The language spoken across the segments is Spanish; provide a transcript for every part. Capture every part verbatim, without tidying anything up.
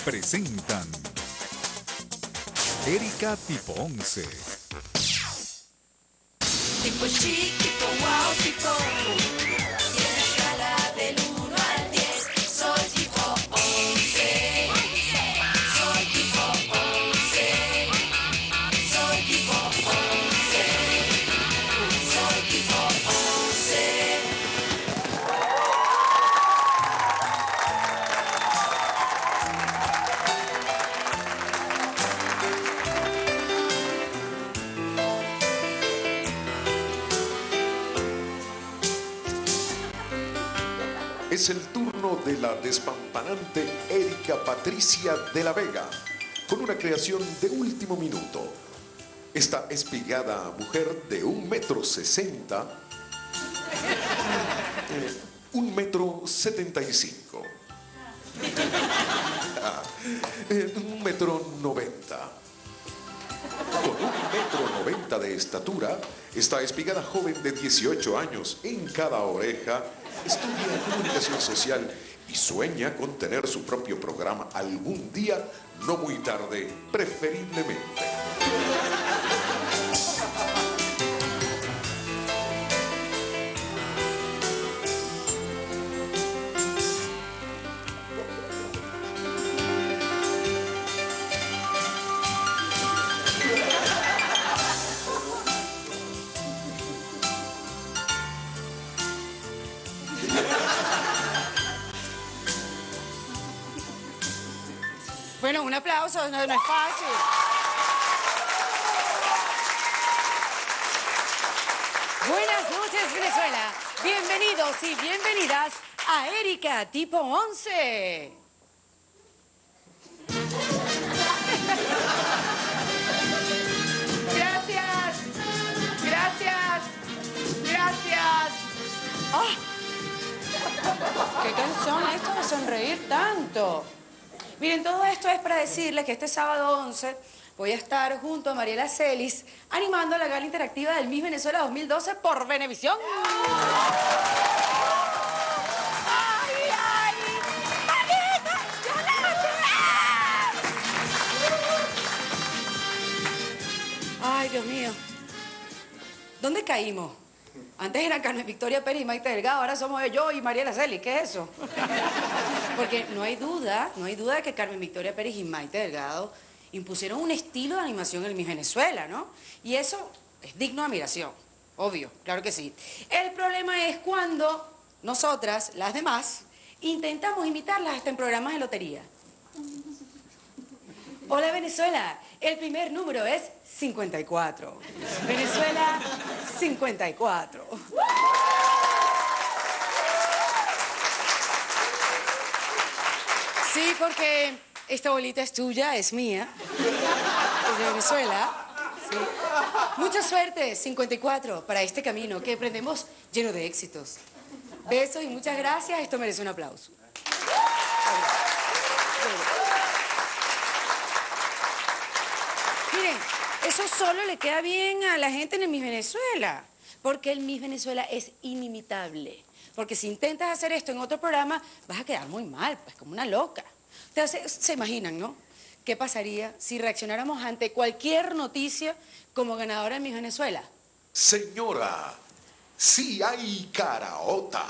presentan Erika Tipo once. Tipo chiquito, wow, tipo. Y en la escala del uno al diez, soy tipo once. Soy tipo once. Soy tipo once. Soy tipo once. Es el turno de la despampanante Erika Patricia de la Vega, con una creación de último minuto. Esta espigada mujer de un metro sesenta, eh, un metro setenta y cinco, ah, eh, un metro noventa. Con un metro noventa de estatura, esta espigada joven de dieciocho años en cada oreja estudia comunicación social y sueña con tener su propio programa algún día, no muy tarde, preferiblemente. Bueno, un aplauso, no, no es fácil. Buenas noches, Venezuela. Bienvenidos y bienvenidas a Erika Tipo once. Gracias, gracias, gracias. Oh, qué canción esto de sonreír tanto. Miren, todo esto es para decirles que este sábado once voy a estar junto a Mariela Celis animando la gala interactiva del Miss Venezuela dos mil doce por Venevisión. ¡Ay, ay! ¡Manita! ¡Ay, Dios mío! ¿Dónde caímos? Antes era Carmen Victoria Pérez y Maite Delgado, ahora somos yo y Mariela Celis. ¿Qué es eso? Porque no hay duda, no hay duda de que Carmen Victoria Pérez y Maite Delgado impusieron un estilo de animación en el Miss Venezuela, ¿no? Y eso es digno de admiración, obvio, claro que sí. El problema es cuando nosotras, las demás, intentamos imitarlas hasta en programas de lotería. Hola, Venezuela. El primer número es cincuenta y cuatro. Venezuela, cincuenta y cuatro. Sí, porque esta bolita es tuya, es mía. Es de Venezuela. Sí. Mucha suerte, cincuenta y cuatro, para este camino que emprendemos lleno de éxitos. Besos y muchas gracias. Esto merece un aplauso. Miren, eso solo le queda bien a la gente en el Miss Venezuela, porque el Miss Venezuela es inimitable. Porque si intentas hacer esto en otro programa, vas a quedar muy mal, pues como una loca. Ustedes se, se imaginan, ¿no? ¿Qué pasaría si reaccionáramos ante cualquier noticia como ganadora en Miss Venezuela? Señora, sí hay caraotas.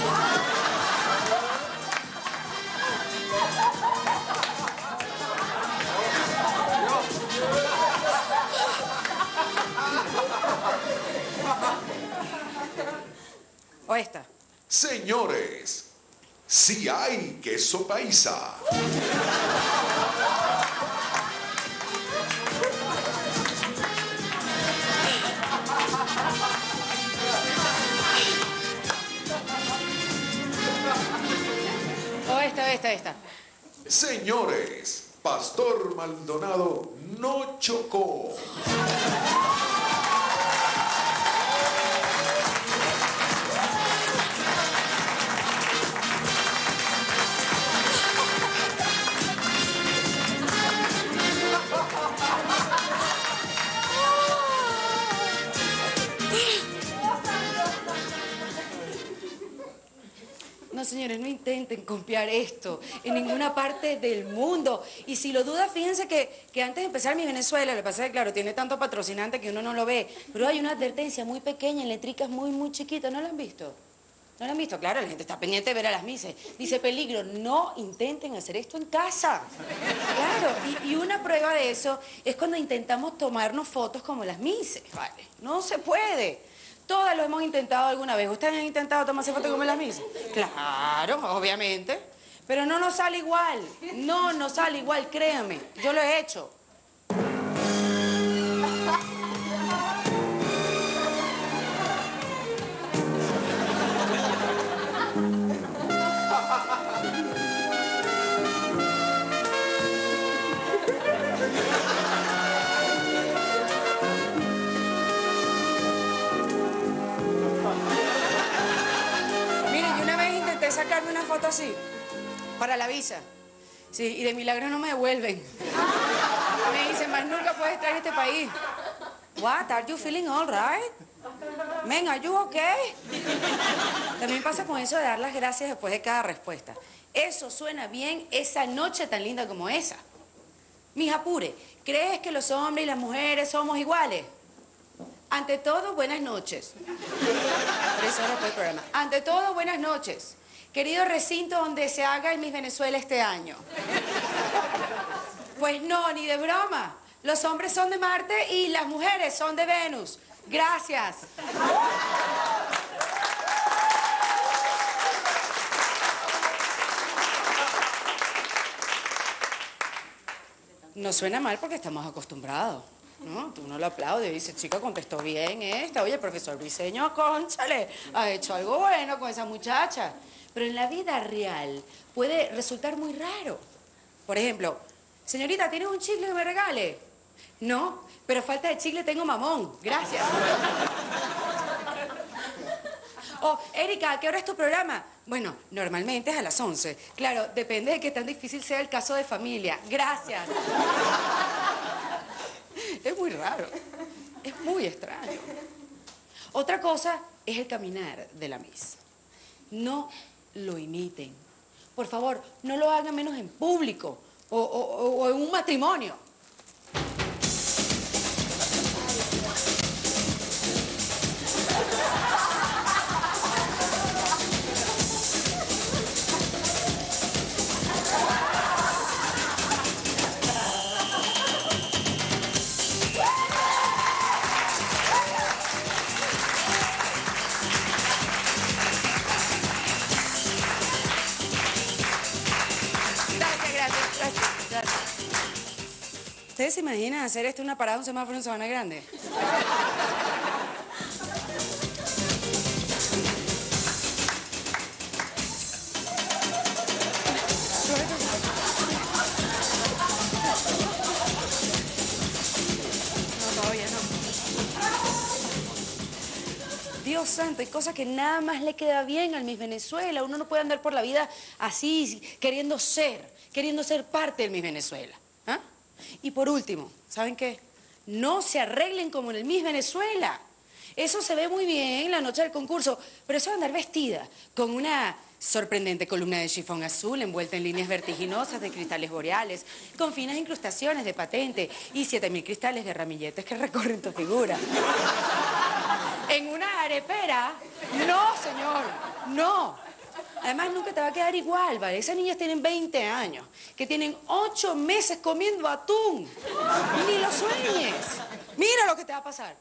¿O esta? Señores, sí hay queso paisa. ¿O esta, esta, esta? Señores, Pastor Maldonado no chocó. señores, no intenten intenten copiar esto en ninguna parte del mundo. Y si lo duda, fíjense que, que antes de empezar Miss Venezuela, lo que pasa es que, claro, tiene tanto patrocinante que uno no lo ve, pero hay una advertencia muy pequeña, en letricas muy, muy chiquitas. ¿No la han visto? ¿No la han visto? Claro, la gente está pendiente de ver a las Misses. Dice, peligro, no intenten hacer esto en casa. Claro, y, y una prueba de eso es cuando intentamos tomarnos fotos como las Misses, ¿vale? No se puede. Todas lo hemos intentado alguna vez. ¿Ustedes han intentado tomarse fotos como las Misses? Claro, obviamente. Pero no nos sale igual. No nos sale igual, créanme. Yo lo he hecho. Sacarme una foto así, para la visa. Sí, y de milagro no me devuelven. Me dicen, más nunca puedes estar en este país. What, are you feeling all right? Men, are you okay? También pasa con eso de dar las gracias después de cada respuesta. Eso suena bien esa noche tan linda como esa. Mija Pure, ¿crees que los hombres y las mujeres somos iguales? Ante todo, buenas noches. Tres horas por el programa. Ante todo, buenas noches. Querido recinto donde se haga el Miss Venezuela este año. Pues no, ni de broma. Los hombres son de Marte y las mujeres son de Venus. Gracias. No suena mal porque estamos acostumbrados, ¿no? Uno lo aplaude y dice, chica, contestó bien esta. Oye, el profesor Briseño, cónchale, ha hecho algo bueno con esa muchacha. Pero en la vida real puede resultar muy raro. Por ejemplo, señorita, ¿tienes un chicle que me regale? No, pero falta de chicle tengo mamón. Gracias. Oh, Erika, ¿a qué hora es tu programa? Bueno, normalmente es a las once. Claro, depende de qué tan difícil sea el caso de familia. Gracias. Es muy raro. Es muy extraño. Otra cosa es el caminar de la Miss. No lo imiten. Por favor, no lo hagan menos en público o, o, o en un matrimonio. ¿Ustedes se imaginan hacer esto una parada, un semáforo en Sabana Grande? No, todavía no. Dios santo, hay cosas que nada más le queda bien al Miss Venezuela. Uno no puede andar por la vida así, queriendo ser, queriendo ser parte del Miss Venezuela. ¿Ah? Y por último, ¿saben qué? No se arreglen como en el Miss Venezuela. Eso se ve muy bien la noche del concurso, pero eso de andar vestida con una sorprendente columna de chifón azul envuelta en líneas vertiginosas de cristales boreales, con finas incrustaciones de patente y siete mil cristales de ramilletes que recorren tu figura. En una arepera, no, señor, no. Además, nunca te va a quedar igual, ¿vale? Esas niñas tienen veinte años, que tienen ocho meses comiendo atún. Ni lo sueñes. Mira lo que te va a pasar.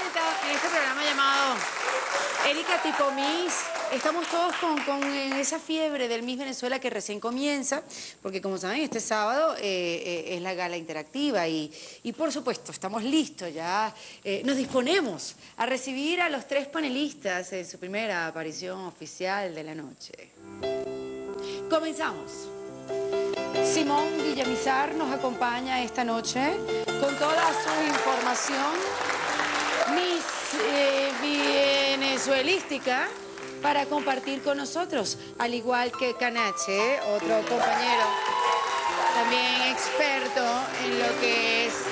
vuelta en este programa llamado Erika Tipo Miss. Estamos todos con, con esa fiebre del Miss Venezuela que recién comienza, porque como saben, este sábado eh, eh, es la gala interactiva y, y por supuesto estamos listos ya, eh, nos disponemos a recibir a los tres panelistas en su primera aparición oficial de la noche. Comenzamos. Simón Villamizar nos acompaña esta noche con toda su información Miss eh, venezuelística para compartir con nosotros, al igual que Canache, otro compañero también experto en lo que es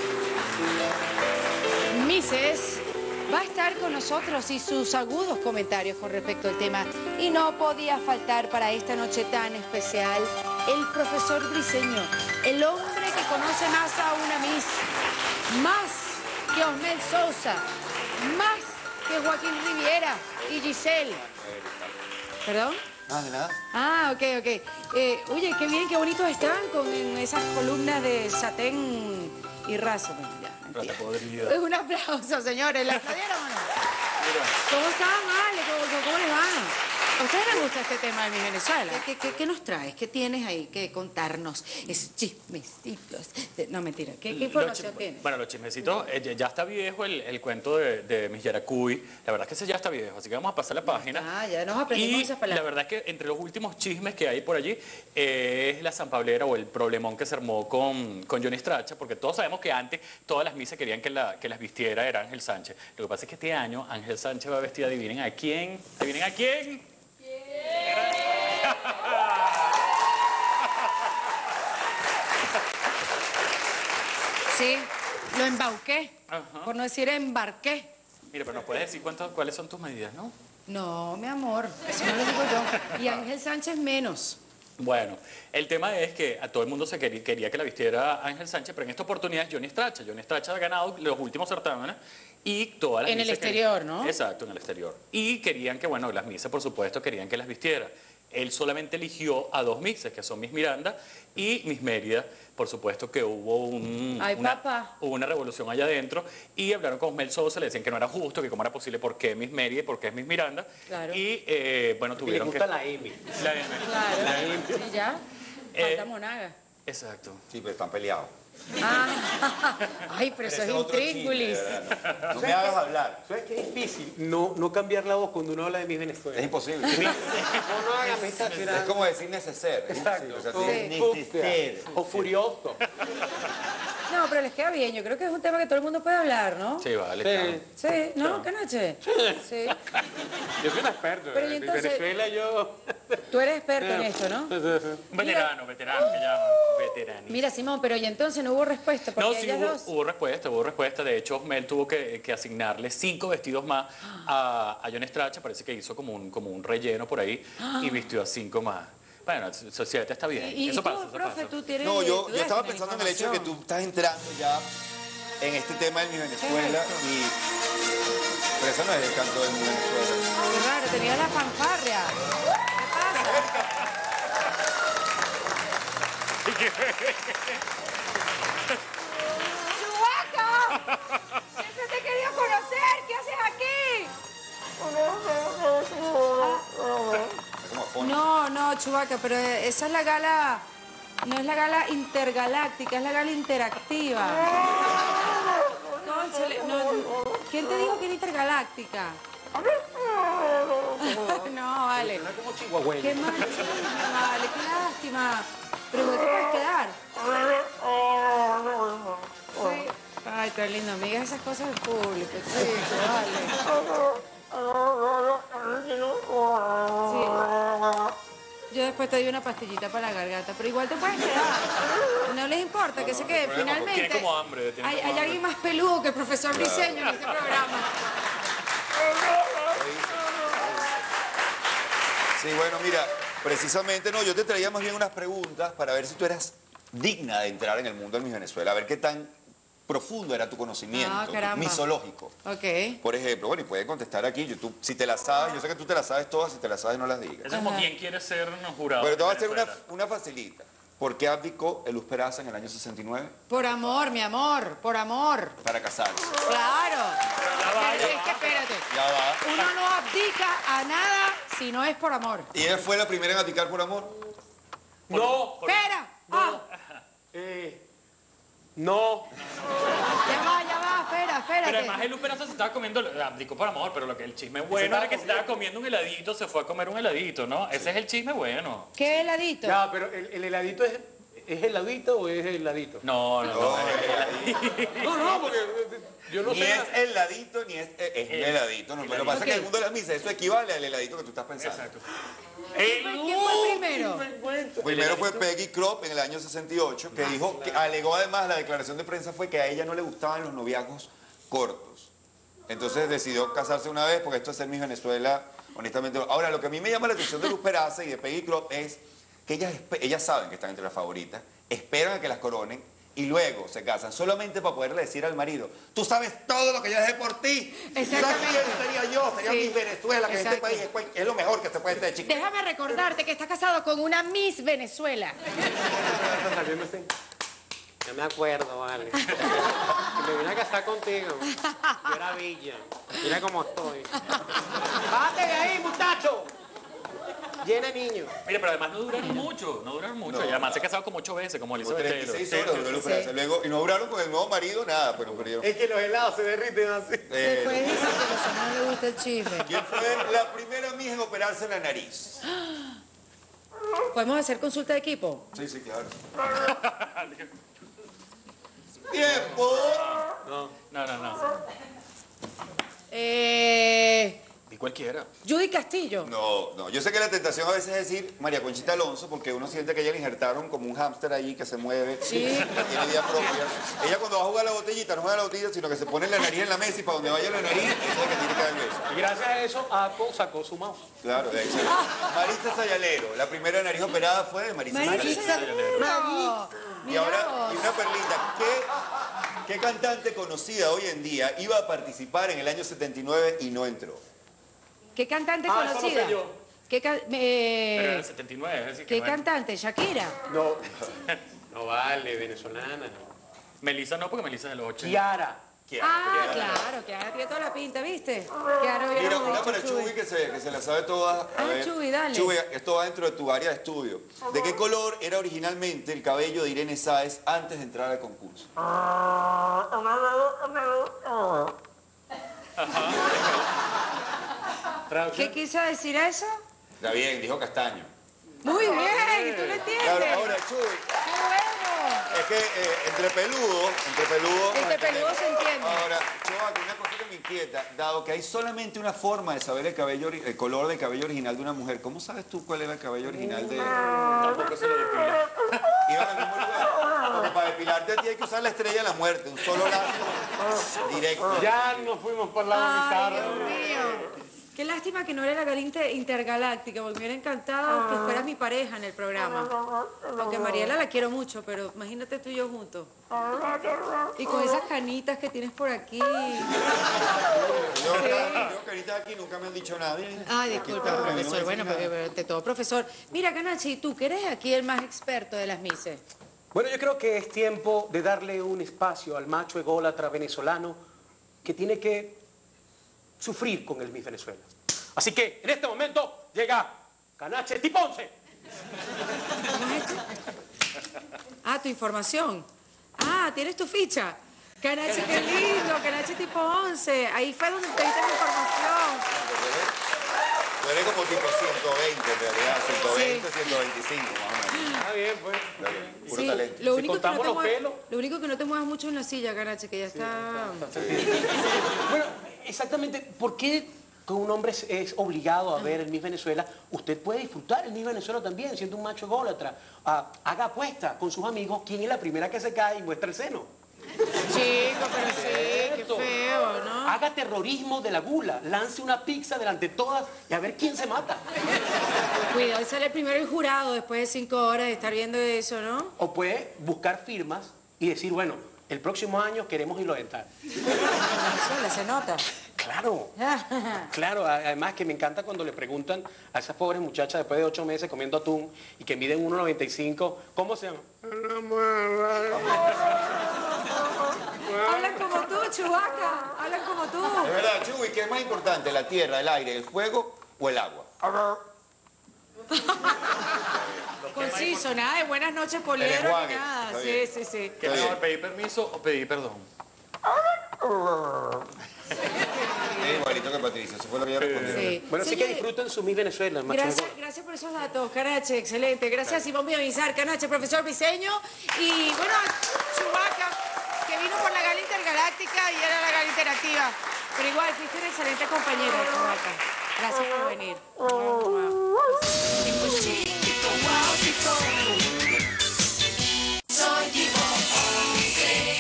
Misses, va a estar con nosotros y sus agudos comentarios con respecto al tema. Y no podía faltar para esta noche tan especial el profesor Briceño, el hombre que conoce más a una Miss, más que Osmel Sousa, más que Joaquín Riviera y Giselle. ¿Perdón? Ah, de nada. Ah, ok, ok. Eh, oye, qué bien, qué bonitos están con esas columnas de satén y raso. Bueno, ya, mentira. Es un aplauso, señores. ¿La aplaudieron o no? ¿Cómo están, Ale? ¿Cómo, cómo, cómo les va? ¿A ustedes les gusta este tema de mi Venezuela? ¿Qué, qué, qué nos traes? ¿Qué tienes ahí que contarnos? Esos chismecitos. De- No, mentira. ¿Qué, qué información Los chi- tienes? Bueno, los chismecitos, eh, ya- ya está viejo el, el cuento de, de Miss Yaracuy. La verdad es que ese ya está viejo, así que vamos a pasar la página. Ah, ya nos aprendimos Y esas palabras. la verdad es que entre los últimos chismes que hay por allí eh, es la Sanpablera o el problemón que se armó con, con Johnny Stracha, porque todos sabemos que antes todas las misas querían que, la, que las vistiera era Ángel Sánchez. Lo que pasa es que este año Ángel Sánchez va vestida, adivinen a quién, adivinen a quién. Sí, lo embauqué. Ajá. Por no decir embarqué. Mira, pero nos puedes decir cuánto- cuáles son tus medidas, ¿no? No, mi amor, eso no lo digo yo. Y Ángel Sánchez menos. Bueno, el tema es que a todo el mundo se quería, quería que la vistiera Ángel Sánchez, pero en esta oportunidad es Johnny Stracha. Johnny Stracha ha ganado los últimos certámenes y todas las En el misas que- exterior, ¿no? Exacto, en el exterior. Y querían que, bueno, las misas, por supuesto, querían que las vistiera. Él solamente eligió a dos misses, que son Miss Miranda y Miss Mérida. Por supuesto que hubo, un, Ay, una, papá. hubo una revolución allá adentro y hablaron con Osmel Sosa, le decían que no era justo, que cómo era posible, por qué Miss Mérida y por qué es Miss Miranda. Claro. Y, eh, bueno, Le tuvieron gusta que... la M. La M. Claro. ¿Y ya? Eh, Falta Monaga. Exacto. Sí, pero están peleados. Ah. Ay, pero eso Ese es otro intríngulis. chisme, de verdad, No, no me hagas hablar. ¿Sabes qué difícil? No, no cambiar la voz cuando uno habla de Miss Venezuela. Es imposible. No, no hagas esta Es como decir neceser. es Exacto. imposible, o sea, O, sí, o- neceser. o furioso. No, pero les queda bien. Yo creo que es un tema que todo el mundo puede hablar, ¿no? Sí, vale. claro. Sí. Sí, ¿no, Canache? Sí. Yo soy un experto. Pero, ¿y en entonces? Venezuela yo... Tú eres experto en esto, ¿no? Un veterano, veterano, que llaman. Veterani. Mira, Simón, pero y entonces no hubo respuesta porque No, sí ellas hubo, dos... hubo respuesta, hubo respuesta. De hecho, Osmel tuvo que, que asignarle cinco vestidos más a, a Johnny Stracha. Parece que hizo como un, como un relleno por ahí y vistió a cinco más. Bueno, sociedad está bien. Y, y eso tú, pasa, eso profe, pasa. tú tienes... No, yo, tú yo debes estaba tener pensando en el hecho de que tú información. estás entrando ya en este tema de mi Venezuela esto? y... Pero eso no es el canto de mi Venezuela. Qué raro, tenía la fanfarria. ¿Qué pasa? ¡Chubaca! ¡Siempre te he querido conocer! ¿Qué haces aquí? Es como afónico. No, no, Chubaca, pero esa es la gala... No es la gala intergaláctica, es la gala interactiva. Cónchale, no, ¿quién te dijo que era intergaláctica? No, vale. No es como chihuahueño. Qué mal chisme, vale, qué lástima. Pero igual te puedes quedar. Sí. Ay, tan lindo, amiga, esas cosas del público, chico, vale. Sí. Yo después te doy una pastillita para la garganta, pero igual te puedes quedar. No les importa, que sé que finalmente Tiene como hambre, tiene hay, como hay hambre. alguien más peludo que el profesor Briceño en este programa. Sí, bueno, mira, precisamente, no, yo te traía más bien unas preguntas para ver si tú eras digna de entrar en el mundo de Miss Venezuela, a ver qué tan profundo era tu conocimiento, Ah, caramba. misológico. Ok. Por ejemplo, bueno, y puedes contestar aquí, yo, tú, si te las sabes, yo sé que tú te las sabes todas, si te las sabes no las digas. Eso es como quién quiere ser un jurado. Pero te voy a de hacer una, Venezuela. una facilita. ¿Por qué abdicó Eluz Peraza en el año sesenta y nueve? Por amor, mi amor, por amor. Para casarse. Claro. ya va, Pero ya es que espérate. Ya va. Uno no abdica a nada si no es por amor. ¿Y ella fue la primera en abdicar por amor? No. Espera. Ah, Eh, no. ya va, ya va, espera, espérate. Pero además el Peraza se estaba comiendo, abdicó por amor, pero lo que el chisme bueno era que se estaba comiendo un heladito, se fue a comer un heladito, ¿no? Ese es el chisme bueno. ¿Qué heladito? Ya, pero el, el heladito es, ¿es heladito o es heladito? No, no, no. No, no, porque yo no Ni sé. es heladito, ni es, es, es un heladito. No, pero lo que pasa es que en el mundo de las misas eso equivale al heladito que tú estás pensando. Exacto. ¿Quién fue, quién fue primero? Primero fue Peggy Krop en el año sesenta y ocho, que dijo, que alegó además, la declaración de prensa fue que a ella no le gustaban los noviazgos cortos. Entonces decidió casarse una vez, porque esto es ser Miss Venezuela, honestamente. Ahora, lo que a mí me llama la atención de Luz Peraza y de Peggy Krop es que ellas, ellas saben que están entre las favoritas, esperan a que las coronen y luego se casan solamente para poderle decir al marido, tú sabes todo lo que yo dejé por ti. Exactamente. ¿Sabes quién sería yo? Sería Sí. Miss Venezuela, que en este Exacto. país es, cual- es lo mejor que se puede hacer, chica. Déjame recordarte que estás casado con una Miss Venezuela. No me acuerdo, vale. Que me vine a casar contigo. Yo era Villa. Mira cómo estoy. ¡Bájate de ahí, muchacho! Llena de niños. Mire, pero además no duraron mucho, no duraron mucho. No. Y además se ha casado como ocho veces, como Como Elizabeth treinta y Taylor. seis horas duró Luz Peraza. Luego, y no duraron con el nuevo marido, nada, pero perdieron. Es que los helados se derriten así. Eh, Después dicen que a los hombres no les gusta el chisme. ¿Quién fue la primera Miss en operarse la nariz? ¿Podemos hacer consulta de equipo? Sí, sí, claro. ¡Tiempo! No, no, no. Eh, Di cualquiera. Judy Castillo. No, no. Yo sé que la tentación a veces es decir María Conchita Alonso, porque uno siente que ella le injertaron como un hámster allí que se mueve, Sí. que tiene vida propia. Ella cuando va a jugar la botellita, no juega la botellita, sino que se pone la nariz en la mesa y para donde vaya la nariz, esa es la que tiene que dar el beso. Y gracias a eso, Aco sacó su mouse. Claro, de hecho. Marisa Sayalero, la primera nariz operada fue de Marisa Marisa Sayalero. Sayalero. Y Mira ahora, vos. y una perlita, ¿qué, ¿qué cantante conocida hoy en día iba a participar en el año setenta y nueve y no entró? ¿Qué cantante Ah, eso lo conocida? sé yo. ¿Qué, ca- me- Pero era el setenta y nueve, es decir, que ¿Qué bueno. cantante? ¿Shakira? No. No vale, venezolana. Melissa no, porque Melissa es de los ochenta. Kiara. Ah, claro, que ahora tiene toda la pinta, ¿viste? Que ahora Mira, hubiéramos una dicho para Chuy. Chuy que se, que se la sabe todas. A Ah, ver, Chuy, dale. Chuy, esto va dentro de tu área de estudio. ¿De qué color era originalmente el cabello de Irene Sáez antes de entrar al concurso? ¿Qué quiso decir eso? Está bien, dijo castaño. Muy bien, tú lo entiendes. Claro, ahora, Chuy, ¡Qué bueno! es que eh, entre peludo, entre peludo... Entre peludo se entiende. Ahora, Choa, una cosa que me inquieta, dado que hay solamente una forma de saber el cabello, ori- el color del cabello original de una mujer, ¿cómo sabes tú cuál era el cabello original de...? Tampoco se lo depila. Iban al mismo lugar. Porque para depilarte a ti hay que usar la estrella de la muerte, un solo lazo directo. Ya nos fuimos por la Ay, bizarra. Dios mío. Qué lástima que no era la gala inter- intergaláctica, porque me hubiera encantado que fueras mi pareja en el programa. Aunque Mariela la quiero mucho, pero imagínate tú y yo juntos. Y con esas canitas que tienes por aquí. Yo, yo, caritas aquí, nunca me han dicho nadie. Ay, disculpa, profesor. Bueno, pero, pero ante todo, profesor. Mira, Canachi, tú que eres aquí el más experto de las mises. Bueno, yo creo que es tiempo de darle un espacio al macho ególatra venezolano que tiene que sufrir con el Miss Venezuela. Así que en este momento llega Canache Tiponce. ¿Cómo es esto? Ah, tu información. Ah, tienes tu ficha. Canache, qué lindo. Canache tipo once. Ahí fue donde te diste mi información. Tú eres como tipo ciento veinte en realidad, ciento veinte, Sí. ciento veinticinco más o menos. Está bien, pues. Claro, puro Sí, talento. lo Si único, que no contamos te los muevas, pelos. lo único que no te muevas mucho en la silla, Canache, que ya está... Bueno, exactamente, ¿por qué que un hombre es, es obligado a ver el Miss Venezuela? Usted puede disfrutar el Miss Venezuela también, siendo un macho ególatra. Ah, haga apuesta con sus amigos quién es la primera que se cae y muestra el seno. Chico, pero sí, qué Cierto. feo, ¿no? Haga terrorismo de la gula, lance una pizza delante de todas y a ver quién se mata. Cuidado, hoy sale primero el jurado después de cinco horas de estar viendo eso, ¿no? O puede buscar firmas y decir, bueno, el próximo año queremos hilo dental. Venezuela, se nota. Claro, claro. a- Además que me encanta cuando le preguntan a esas pobres muchachas después de ocho meses comiendo atún y que miden uno noventa y cinco, ¿cómo se llama? Hablan como tú, Chewbacca. Hablan como tú. Es verdad, Chuy, ¿qué es más importante? ¿La tierra, el aire, el fuego o el agua? Conciso, nada de buenas noches, poliedro, ni enjuague, nada. está Sí, bien. sí, sí. ¿Qué Está mejor, bien. pedir permiso o pedir perdón? Es igualito que Patricia, eso fue lo que ella respondió. Sí. Bueno, sí que Señores, disfruten su Miss Venezuela, macho. Gracias, gracias por esos datos, Carache, excelente. Gracias, Simón Villamizar, Carache, profesor Briseño. Y bueno, Chewbacca, que vino por la gala intergaláctica y era la gala interactiva. Pero igual, fuiste un excelente compañero, Chewbacca. Gracias por venir. Tipo chiquito, wow, tipo. Soy tipo once.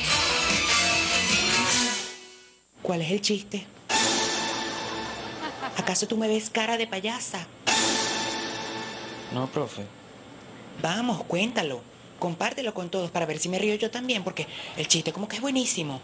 ¿Cuál es el chiste? ¿Acaso tú me ves cara de payasa? No, profe. Vamos, cuéntalo. Compártelo con todos para ver si me río yo también, porque el chiste como que es buenísimo.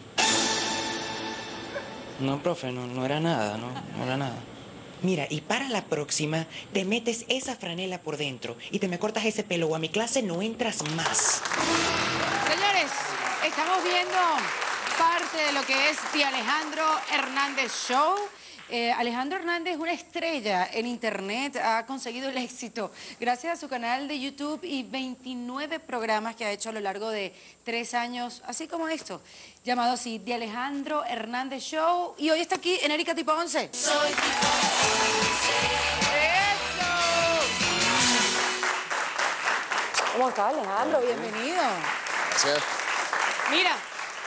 No, profe, no, no era nada, no, no era nada. Mira, y para la próxima, te metes esa franela por dentro y te me cortas ese pelo o a mi clase no entras más. Señores, estamos viendo parte de lo que es The Alejandro Hernández Show. Eh, Alejandro Hernández es una estrella en internet, ha conseguido el éxito gracias a su canal de YouTube y veintinueve programas que ha hecho a lo largo de tres años, así como esto, llamado así, The Alejandro Hernández Show. Y hoy está aquí en Erika Tipo once. Soy tipo ¡Eso! ¿Cómo está, Alejandro? Bienvenido. Gracias. Mira,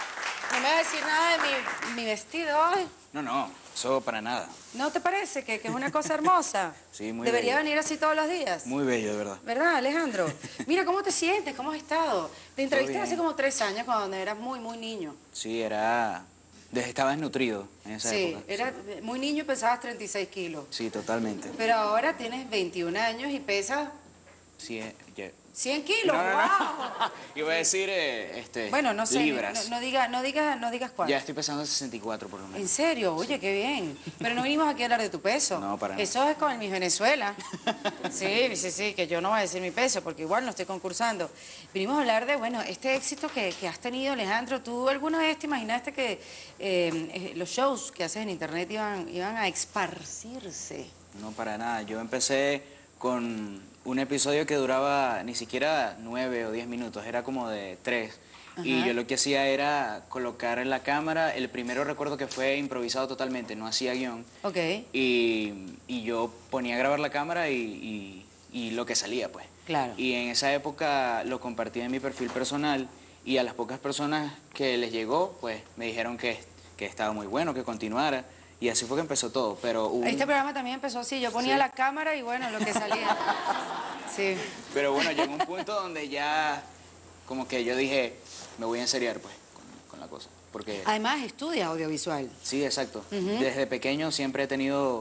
no me vas a decir nada de mi, mi vestido hoy. No, no, eso para nada. ¿No te parece que, que es una cosa hermosa? Sí, muy Debería bello. venir así todos los días. Muy bello, de verdad. ¿Verdad, Alejandro? Mira, ¿cómo te sientes? ¿Cómo has estado? Te entrevisté bien. hace como tres años cuando eras muy, muy niño. Sí, era... Desde estaba desnutrido en esa Sí, época. era muy niño y pesabas treinta y seis kilos. Sí, totalmente. Pero ahora tienes veintiún años y pesas Sí, eh, ya- cien kilos. No, no, ¡Wow! no. Iba a decir, eh, este, Bueno, no sé. libras. No, no digas no digas, no digas cuánto. Ya estoy pesando sesenta y cuatro por lo ¿En menos. serio? Oye, qué bien. Pero no vinimos aquí a hablar de tu peso. No, para nada. Eso es con el Miss Venezuela. Sí, sí, sí, que yo no voy a decir mi peso porque igual no estoy concursando. Vinimos a hablar de, bueno, este éxito que, que has tenido, Alejandro. ¿Tú alguna vez te imaginaste que eh, eh, los shows que haces en internet iban, iban a esparcirse? No, para nada. Yo empecé con un episodio que duraba ni siquiera nueve o diez minutos, era como de tres. Y Ajá. yo lo que hacía era colocar en la cámara, el primero recuerdo que fue improvisado totalmente, no hacía guión. Ok. Y, y yo ponía a grabar la cámara y, y- y lo que salía, pues. Claro. Y en esa época lo compartí en mi perfil personal y a las pocas personas que les llegó, pues me dijeron que, que estaba muy bueno, que continuara. Y así fue que empezó todo, pero hubo un- Este programa también empezó así. Yo ponía Sí. la cámara y bueno, lo que salía. Sí. Pero bueno, llegó un punto donde ya como que yo dije, me voy a enseriar pues con, con la cosa. Porque Además, estudia audiovisual. sí, exacto. Desde pequeño siempre he tenido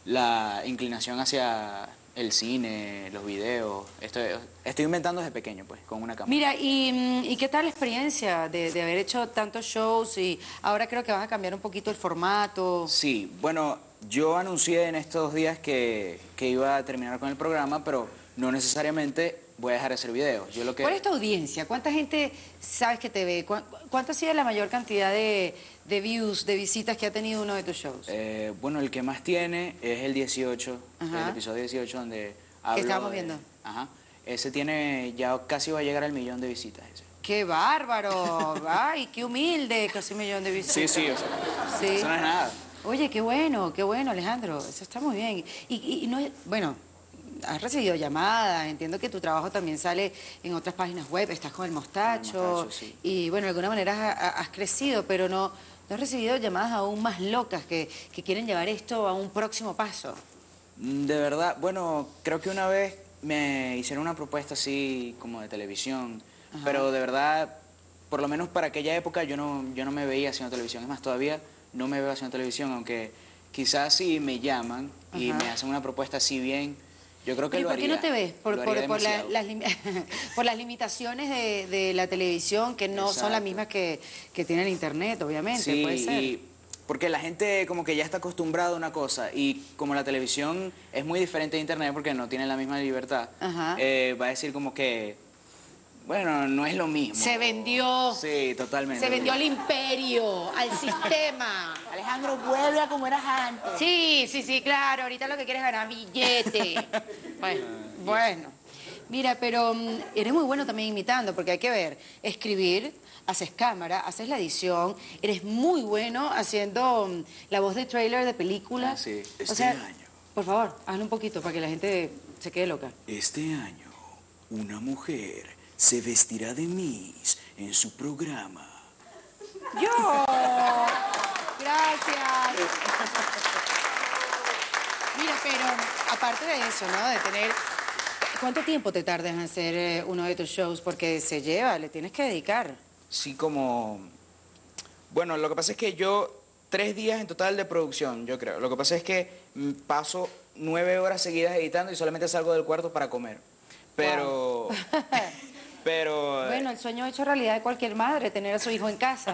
la inclinación hacia el cine, los videos. Estoy, estoy inventando desde pequeño pues, con una cámara. Mira, ¿y, mm, ¿y qué tal la experiencia de, de haber hecho tantos shows y ahora creo que van a cambiar un poquito el formato? Sí, bueno, yo anuncié en estos días que, que iba a terminar con el programa, pero no necesariamente voy a dejar de hacer videos. Yo lo que... ¿Cuál es tu audiencia? ¿Cuánta gente sabes que te ve? ¿Cu- ¿Cuánto ha sido la mayor cantidad de, de views, de visitas que ha tenido uno de tus shows? Eh, bueno, el que más tiene es el dieciocho, Ajá. el episodio dieciocho donde hablo estábamos de- viendo. Ajá. Ese tiene, ya casi va a llegar al millón de visitas ese. ¡Qué bárbaro! ¡Ay, qué humilde! Casi un millón de visitas. Sí, sí, o sea, Sí. eso no es nada. Oye, qué bueno, qué bueno, Alejandro. Eso está muy bien. Y, y- y no es, bueno, has recibido llamadas, entiendo que tu trabajo también sale en otras páginas web, estás con el Mostacho, El Mostacho, sí. y bueno, de alguna manera ha- ha- has crecido, pero no, no has recibido llamadas aún más locas que, que quieren llevar esto a un próximo paso. Mm, De verdad, bueno, creo que una vez me hicieron una propuesta así como de televisión, pero de verdad, por lo menos para aquella época yo no, yo no me veía haciendo televisión. Es más, todavía no me veo haciendo televisión, aunque quizás si me llaman y Ajá. me hacen una propuesta así bien, yo creo que ¿Y lo por qué haría. no te ves? Por, Lo por- haría por la- demasiado. las, lim- por las limitaciones de, de la televisión, que no son las Exacto. mismas que, que tiene el internet, obviamente, Sí, puede ser. y porque la gente como que ya está acostumbrada a una cosa y como la televisión es muy diferente de internet porque no tiene la misma libertad, Ajá. eh, va a decir como que, bueno, no es lo mismo. Se vendió. Sí, totalmente. Se vendió al imperio, al sistema. Alejandro, vuelve a como eras antes. Sí, sí, sí, claro. Ahorita lo que quieres es ganar billete. Bueno, bueno. Mira, pero mm, eres muy bueno también imitando, porque hay que ver, escribir, haces cámara, haces la edición, eres muy bueno haciendo mm, la voz de trailer de películas. Ah, sí. O Este sea, año. por favor, hazlo un poquito para que la gente se quede loca. Este año, una mujer se vestirá de Miss en su programa. ¡Yo! Gracias. Mira, pero aparte de eso, ¿no? De tener... ¿Cuánto tiempo te tardas en hacer eh, uno de tus shows? Porque se lleva, le tienes que dedicar. Sí, como... Bueno, lo que pasa es que yo, tres días en total de producción, yo creo. Lo que pasa es que mm, paso nueve horas seguidas editando y solamente salgo del cuarto para comer. Pero... Pero... Bueno, el sueño hecho realidad de cualquier madre, tener a su hijo en casa.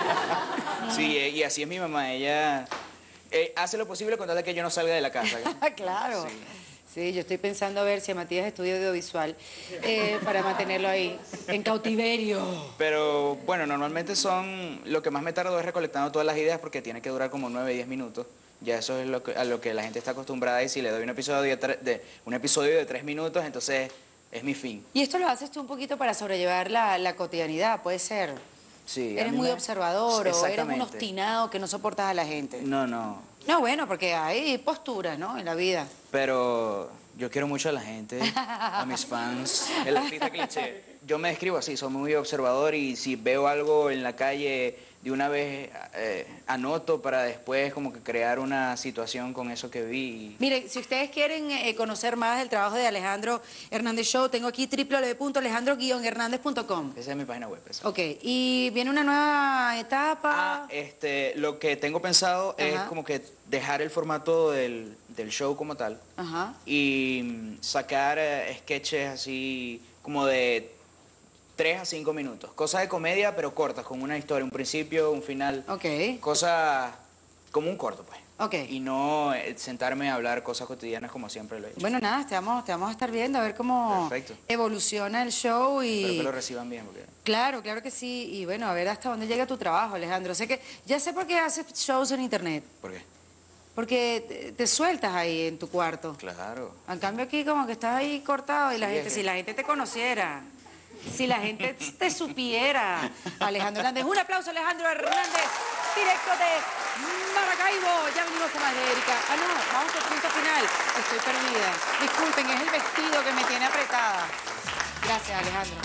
Sí, y así es mi mamá. Ella eh, hace lo posible con tal de que yo no salga de la casa. Claro. Sí. Sí, yo estoy pensando a ver si a Matías estudia audiovisual eh, para mantenerlo ahí, en cautiverio. Pero bueno, normalmente son... Lo que más me tardo es recolectando todas las ideas porque tiene que durar como nueve, diez minutos. Ya eso es lo que, a lo que la gente está acostumbrada y si le doy un episodio de, tre- de, un episodio de tres minutos, entonces es mi fin. Y esto lo haces tú un poquito para sobrellevar la, la cotidianidad, puede ser. Sí, a Eres mí muy me- observador o eres un Exactamente. obstinado que no soportas a la gente. No, no. No, bueno, porque hay posturas, ¿no? En la vida. Pero yo quiero mucho a la gente, a mis fans. El artista cliché. Yo me describo así, soy muy observador y si veo algo en la calle, de una vez eh, anoto para después como que crear una situación con eso que vi. Miren, si ustedes quieren eh, conocer más del trabajo de Alejandro Hernández Show, tengo aquí w w w punto alejandro guion hernández punto com. Esa es mi página web. Esa. Ok, y viene una nueva etapa. Ah, este, lo que tengo pensado es Ajá. como que dejar el formato del, del show como tal Ajá. y mm, sacar eh, sketches así como de tres a cinco minutos. Cosas de comedia, pero cortas, con una historia, un principio, un final. Ok. Cosas como un corto, pues. Ok. Y no eh, sentarme a hablar cosas cotidianas como siempre lo he hecho. Bueno, nada, te vamos, te vamos a estar viendo a ver cómo Perfecto. evoluciona el show Espero y... que lo reciban bien, porque... Claro, claro que sí. Y bueno, a ver hasta dónde llega tu trabajo, Alejandro. Sé que ya sé por qué haces shows en internet. ¿Por qué? Porque te, te sueltas ahí en tu cuarto. Claro. En cambio aquí como que estás ahí cortado y la Sí, gente, es que- si la gente te conociera, si la gente te supiera. Alejandro Hernández, un aplauso Alejandro Hernández, directo de Maracaibo. Ya venimos con más de Erika. Ah, no, vamos al punto final. Estoy perdida. Disculpen, es el vestido que me tiene apretada. Gracias, Alejandro.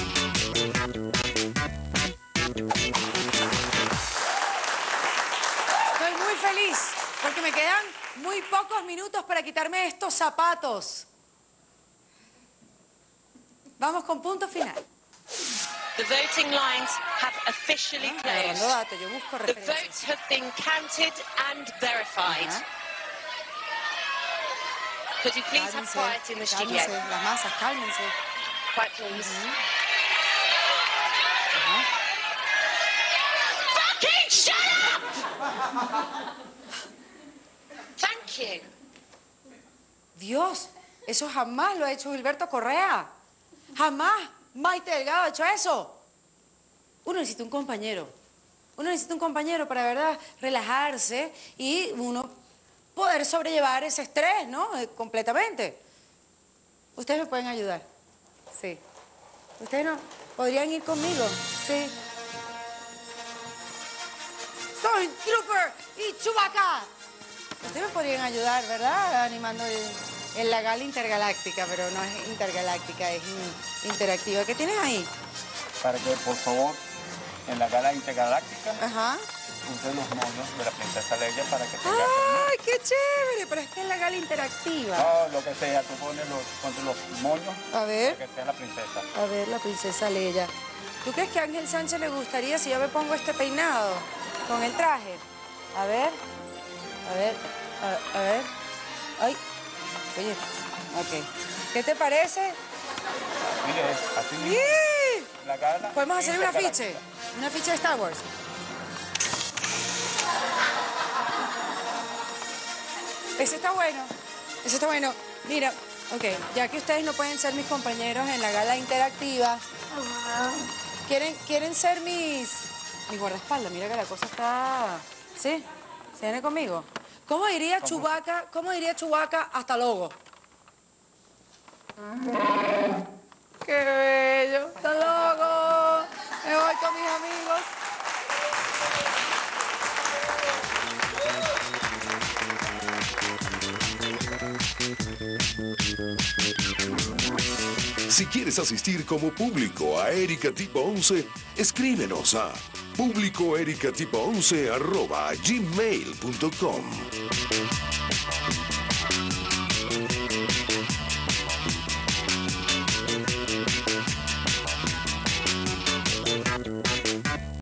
Estoy muy feliz porque me quedan muy pocos minutos para quitarme estos zapatos. Vamos con punto final. The voting lines have officially Ah, agarrando closed. datos, yo busco The referencias. votes have been counted and verified. Ajá. Could you please have Cálmense, quiet in the studio? cálmense, las masas, cálmense. Quiet, please. Ajá. Fucking shut up! Thank you. Dios, eso jamás lo ha hecho Gilberto Correa. Jamás Maite Delgado ha hecho eso. Uno necesita un compañero. Uno necesita un compañero para, de verdad, relajarse y uno poder sobrellevar ese estrés, ¿no? Eh, completamente. Ustedes me pueden ayudar. Sí. Ustedes no podrían ir conmigo. Sí. Stormtrooper y Chewbacca. Ustedes me podrían ayudar, ¿verdad? Animando el- en la gala intergaláctica, pero no es intergaláctica, es in- interactiva. ¿Qué tienes ahí? Para que, por favor, en la gala intergaláctica, Ajá. use los monos de la princesa Leia para que tenga... ¡Ay, qué chévere! Pero es que es la gala interactiva. No, lo que sea, tú pones los, contra los moños A ver. para que sea la princesa. A ver, la princesa Leia. ¿Tú crees que a Ángel Sánchez le gustaría si yo me pongo este peinado con el traje? A ver, a ver, a, a ver. Ay, oye, ok. ¿Qué te parece? Así es, así mismo. ¡Sí! La gala ¿Podemos hacer un afiche? intergaláctica. ¿Un afiche de Star Wars? Ese está bueno. Ese está bueno. Mira, ok, ya que ustedes no pueden ser mis compañeros en la gala interactiva, ¿quieren, quieren ser mis, mis guardaespaldas? Mira que la cosa está... ¿Sí? ¿Se viene conmigo? ¿Cómo diría Chewbacca? ¿Cómo diría Chewbacca hasta luego? ¡Qué bello! ¡Hasta luego! Me voy con mis amigos. Si quieres asistir como público a Erika Tipo once, escríbenos a públicoericatipo once arroba gmail punto com.